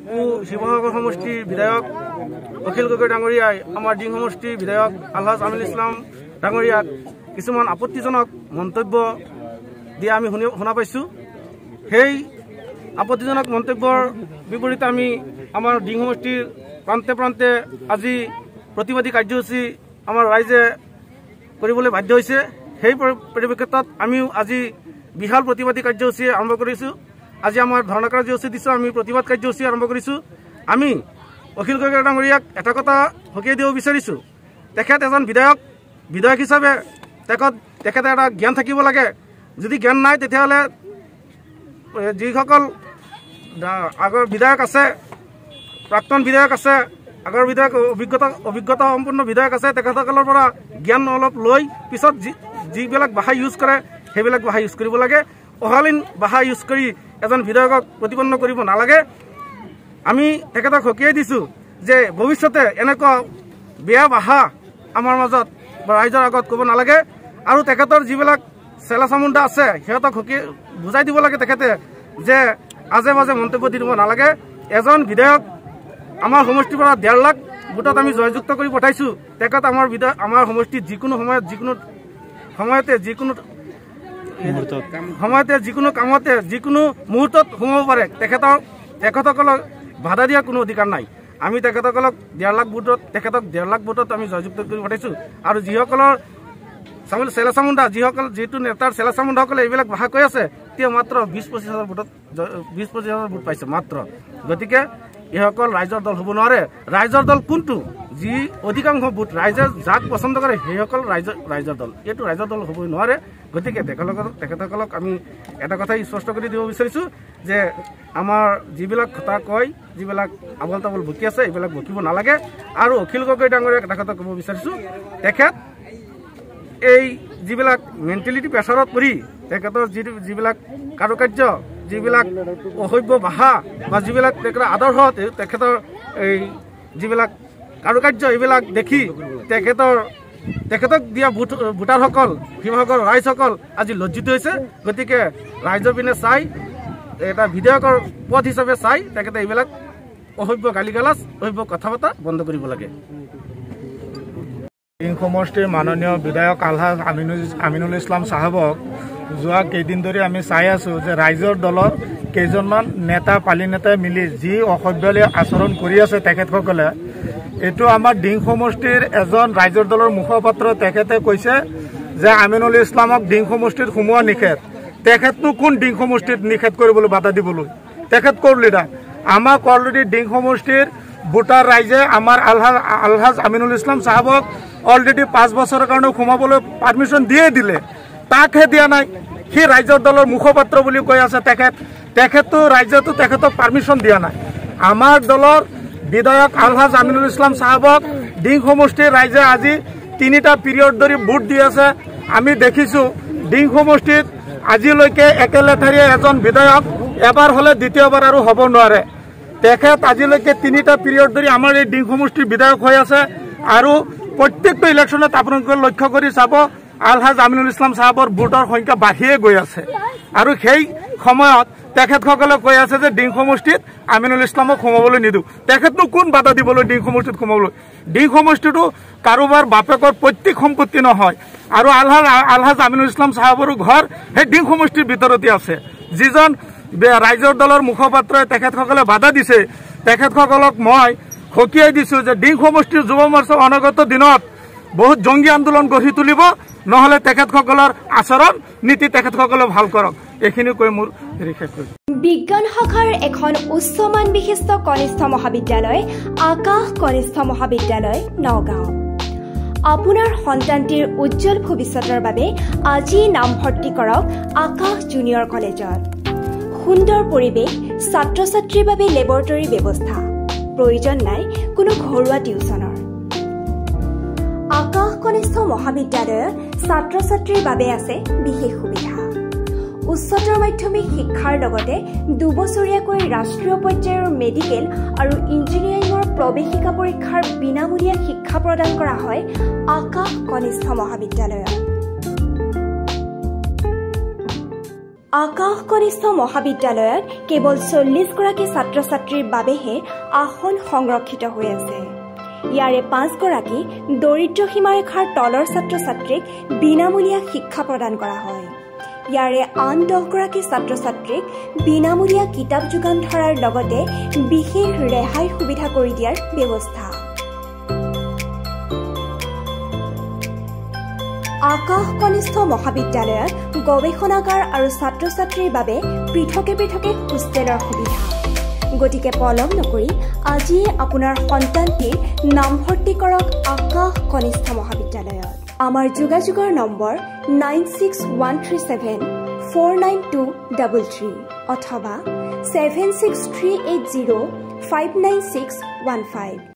শিৱসাগৰ সমষ্টিৰ বিধায়ক অখিল গগৈ ডাঙৰীয়াই আমাৰ ডিং সমষ্টিৰ বিধায়ক আলহাজ আমিনুল ইছলাম ডাঙৰীয়াক কিছুমান আপত্তিজনক মন্তব্য দিয়া আমি শুনা পাইছোঁ। সেই আপত্তিজনক মন্তব্যৰ বিপৰীতে আমি আমাৰ ডিং সমষ্টিৰ প্ৰান্তে প্ৰান্তে আজি প্ৰতিবাদী কাৰ্যসূচী আমাৰ ৰাইজে কৰিবলৈ বাধ্য হৈছে। সেই পৰিপ্ৰেক্ষিতত আমিও আজি বিশাল প্ৰতিবাদী কাৰ্যসূচী আৰম্ভ কৰিছোঁ। আজি আমাৰ ধৰ্ণা কাৰ্যসূচী দিছোঁ, আমি প্ৰতিবাদ কাৰ্যসূচী আৰম্ভ কৰিছোঁ। আমি অখিল গগৈ ডাঙৰীয়াক এটা কথা সকীয়াই দিব বিচাৰিছোঁ, তেখেত এজন বিধায়ক হিচাপে তেখেতে এটা জ্ঞান থাকিব লাগে। যদি জ্ঞান নাই তেতিয়াহ'লে যিসকল আগৰ বিধায়ক আছে, প্ৰাক্তন বিধায়ক আছে, আগৰ বিধায়ক অভিজ্ঞতা সম্পূৰ্ণ বিধায়ক আছে, তেখেতসকলৰ পৰা জ্ঞান অলপ লৈ পিছত যিবিলাক ভাষা ইউজ কৰে সেইবিলাক ভাষা ইউজ কৰিব লাগে। অশালীন ভাষা ইউজ কৰি এজন বিধায়কক প্ৰতিপন্ন কৰিব নালাগে। আমি তেখেতক সকীয়াই দিছোঁ যে ভৱিষ্যতে এনেকুৱা বেয়া ভাষা আমাৰ মাজত বা ৰাইজৰ আগত ক'ব নালাগে। আৰু তেখেতৰ যিবিলাক চেলা চামুণ্ডা আছে সিহঁতক বুজাই দিব লাগে তেখেতে যে আজে বাজে মন্তব্য দি দিব নালাগে। এজন বিধায়ক আমাৰ সমষ্টিৰ পৰা 1.5 লাখ ভোটত আমি জয়যুক্ত কৰি পঠাইছোঁ। তেখেত আমাৰ সমষ্টিত যিকোনো সময়ত যিকোনো কামতে যিকোনো মুহূৰ্তত সোমাব পাৰে। তেখেতসকলক বাধা দিয়াৰ কোনো অধিকাৰ নাই। আমি তেখেতসকলক 1.5 লাখ ভোটত আমি জয়যুক্ত কৰি পঠাইছোঁ। আৰু যিসকলৰ চেলা চামুণ্ডা যিটো নেতাৰ চেলা চামুণ্ডাসকলে এইবিলাক ভাষা কৈ আছে তেওঁ মাত্ৰ 20-25 হাজাৰ ভোট পাইছে মাত্ৰ। গতিকে এইসকল ৰাইজৰ দল হ'ব নোৱাৰে। ৰাইজৰ দল কোনটো? যি অধিকাংশ ভোট ৰাইজে যাক পচন্দ কৰে সেইসকল ৰাইজৰ দল। এইটো ৰাইজৰ দল হ'বই নোৱাৰে। গতিকে তেখেতসকলক আমি এটা কথাই স্পষ্ট কৰি দিব বিচাৰিছোঁ যে আমাৰ যিবিলাক কথা কয়, যিবিলাক আবল তাবল বকি আছে এইবিলাক বকিব নালাগে। আৰু অখিল গগৈ ডাঙৰীয়াক এটা কথা ক'ব বিচাৰিছোঁ, তেখেত এই যিবিলাক মেণ্টেলিটি প্ৰেছাৰত পৰি তেখেতৰ যিবিলাক কাৰুকাৰ্য, যিবিলাক অসভ্য ভাষা বা যিবিলাক তেখেতৰ আদৰ্শ, তেখেতৰ এই যিবিলাক কাৰুকাৰ্য এইবিলাক দেখি তেখেতক দিয়া ভোটাৰসকল, শিৱসাগৰ ৰাইজসকল আজি লজ্জিত হৈছে। গতিকে ৰাইজৰ পিনে চাই এটা বিধায়কৰ পদ হিচাপে চাই তেখেতে এইবিলাক অসভ্য গালি গালাজ, অসভ্য কথা বতৰা বন্ধ কৰিব লাগে। ডিং সমষ্টিৰ মাননীয় বিধায়ক আলহাজ আমিনুল ইছলাম চাহাবক যোৱা কেইদিন ধৰি আমি চাই আছোঁ যে ৰাইজৰ দলৰ কেইজনমান নেতা পালি নেতাই মিলি যি অসভ্যলি আচৰণ কৰি আছে তেখেতসকলে, এইটো আমাৰ ডিং সমষ্টিৰ এজন ৰাইজৰ দলৰ মুখপাত্ৰ তেখেতে কৈছে যে আমিনুল ইছলামক ডিং সমষ্টিত সোমোৱা নিষেধ। তেখেতনো কোন ডিং সমষ্টিত নিষেধ কৰিবলৈ বাধা দিবলৈ? তেখেত ক'ৰ লিডাৰ? আমাক অলৰেডি ডিং সমষ্টিৰ ভোটাৰ ৰাইজে আমাৰ আলহাজ আমিনুল ইছলাম চাহাবক অলৰেডি 5 বছৰৰ কাৰণে সোমাবলৈ পাৰ্মিশ্যন দিলে, তাকহে দিয়া নাই। সি ৰাইজৰ দলৰ মুখপাত্ৰ বুলি কৈ আছে তেখেতো ৰাইজেতো তেখেতক পাৰ্মিশ্যন দিয়া নাই। আমাৰ দলৰ বিধায়ক আলহাজ আমিনুল ইছলাম চাহাবক ডিং সমষ্টিৰ ৰাইজে আজি 3টা পিৰিয়ড ধৰি ভোট দি আছে। আমি দেখিছোঁ ডিং সমষ্টিত আজিলৈকে একেলেঠাৰিয়ে এজন বিধায়ক এবাৰ হ'লে দ্বিতীয়বাৰ আৰু হ'ব নোৱাৰে। তেখেত আজিলৈকে 3টা পিৰিয়ড ধৰি আমাৰ এই ডিং সমষ্টিৰ বিধায়ক হৈ আছে। আৰু প্ৰত্যেকটো ইলেকশ্যনত আপোনালোকে লক্ষ্য কৰি চাব আলহাজ আমিনুল ইছলাম চাহাবৰ ভোটৰ সংখ্যা বাঢ়িয়ে গৈ আছে। আৰু সেই সময়ত তেখেতসকলে কৈ আছে যে ডিং সমষ্টিত আমিনুল ইছলামক সোমাবলৈ নিদিওঁ। তেখেতনো কোন বাধা দিবলৈ ডিং সমষ্টিত সোমাবলৈ? ডিং সমষ্টিটো কাৰোবাৰ বাপেকৰ পৈতৃক সম্পত্তি নহয়। আৰু আলহাজ আমিনুল ইছলাম চাহাবৰো ঘৰ সেই ডিং সমষ্টিৰ ভিতৰতে আছে। যিজন ৰাইজৰ দলৰ মুখপাত্ৰই তেখেতসকলে বাধা দিছে, তেখেতসকলক মই সকীয়াই দিছোঁ যে ডিং সমষ্টিৰ যুৱ মৰ্চা অনাগত দিনত বহুত জংগী আন্দোলন গঢ়ি তুলিব, নহ'লে তেখেতসকলৰ আচৰণ নীতি তেখেতসকলে ভাল কৰক। এইখিনি কৈ মোৰ শেষ কৰিছোঁ। বিজ্ঞান শাখাৰ এখন উচ্চমান বিশিষ্ট কনিষ্ঠ মহাবিদ্যালয় আকাশ কনিষ্ঠ মহাবিদ্যালয় নগাঁও। আপোনাৰ সন্তানটিৰ উজ্জ্বল ভৱিষ্যতৰ বাবে আজি নামভৰ্তি কৰক আকাশ জুনিয়ৰ কলেজত। সুন্দৰ পৰিৱেশ, ছাত্ৰ ছাত্ৰীৰ বাবে লেবৰেটৰী ব্যৱস্থা, প্ৰয়োজন নাই কোনো ঘৰুৱা টিউচনৰ। আকাশ কনিষ্ঠ মহাবিদ্যালয়ত ছাত্ৰ ছাত্ৰীৰ বাবে আছে বিশেষ সুবিধা। উচ্চতৰ মাধ্যমিক শিক্ষাৰ লগতে 2 বছৰীয়াকৈ ৰাষ্ট্ৰীয় পৰ্যায়ৰ মেডিকেল আৰু ইঞ্জিনিয়াৰিঙৰ প্ৰৱেশিকা পৰীক্ষাৰ বিনামূলীয়া শিক্ষা প্ৰদান কৰা হয় আকাশ কনিষ্ঠ মহাবিদ্যালয়ত। আকাশ কনিষ্ঠ মহাবিদ্যালয়ত কেৱল 40 গৰাকী ছাত্ৰ-ছাত্ৰীৰ বাবেহে আসন সংৰক্ষিত হৈ আছে। ইয়াৰে 5 গৰাকী দৰিদ্ৰ সীমাৰেখাৰ তলৰ ছাত্ৰ-ছাত্ৰীক বিনামূলীয়া শিক্ষা প্ৰদান কৰা হয়। ইয়াৰে আন 10 গৰাকী ছাত্ৰ-ছাত্ৰীক বিনামূলীয়া কিতাপ যোগান ধৰাৰ লগতে বিশেষ ৰেহাই সুবিধা কৰি দিয়াৰ ব্যৱস্থা। আকাশ কনিষ্ঠ মহাবিদ্যালয়ত গৱেষণাগাৰ আৰু ছাত্ৰ-ছাত্ৰীৰ বাবে পৃথকে পৃথকে হোষ্টেলৰ সুবিধা। গতিকে পলম নকৰি আজিয়ে আপোনাৰ সন্তানটিৰ নামভৰ্তি কৰক আকাশ কনিষ্ঠ মহাবিদ্যালয়ত। আমাৰ যোগাযোগৰ নম্বৰ 9613749233 অথবা 76380596115।